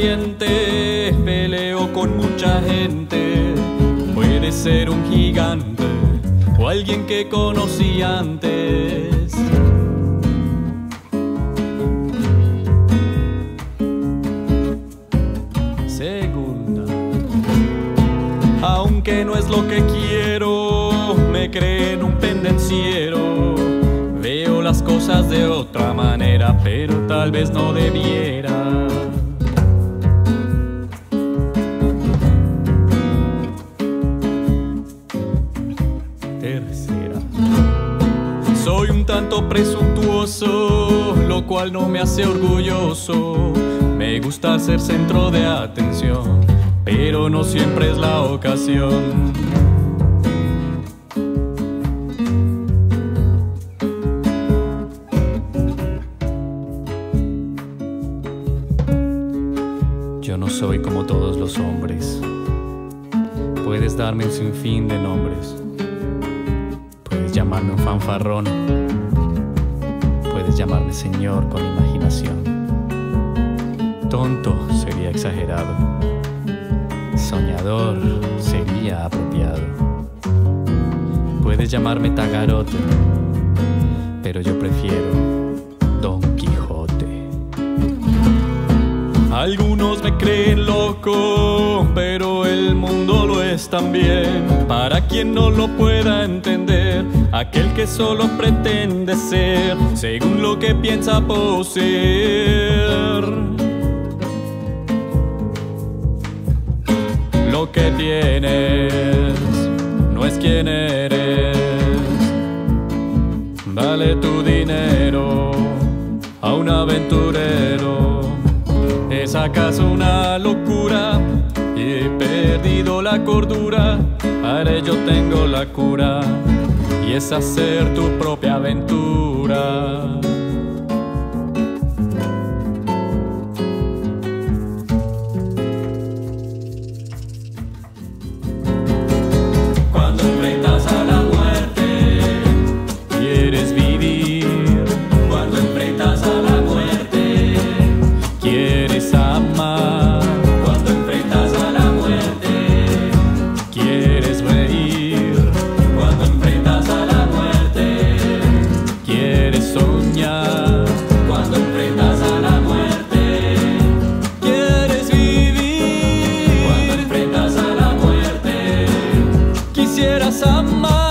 valiente, peleo con mucha gente. Puede ser un gigante o alguien que conocí antes. Segunda, aunque no es lo que quiero, me creen un pendenciero. Veo las cosas de otra manera, pero tal vez no debiera. Tercera, soy un tanto presuntuoso, lo cual no me hace orgulloso. Me gusta ser centro de atención, pero no siempre es la ocasión. Yo no soy como todos los hombres. Puedes darme un sinfín de nombres. Puedes llamarme un fanfarrón. Puedes llamarme señor con imaginación. Tonto sería exagerado. Soñador sería apropiado. Puedes llamarme tagarote, pero yo prefiero Don Quijote. Algunos me creen loco, pero el mundo lo es también. Para quien no lo pueda entender, aquel que solo pretende ser según lo que piensa poseer. Lo que tienes no es quien eres. Dale tu dinero a un aventurero. ¿Es acaso una locura? He perdido la cordura. Ahora yo tengo la cura, y es hacer tu propia aventura. Cuando enfrentas a la muerte, quieres vivir. Cuando enfrentas a la muerte, quieres amar. Cuando enfrentas a la muerte, quieres reír. Cuando enfrentas a la muerte, quieres soñar. Cuando enfrentas a la muerte, quieres vivir. Cuando enfrentas a la muerte, quisieras amar.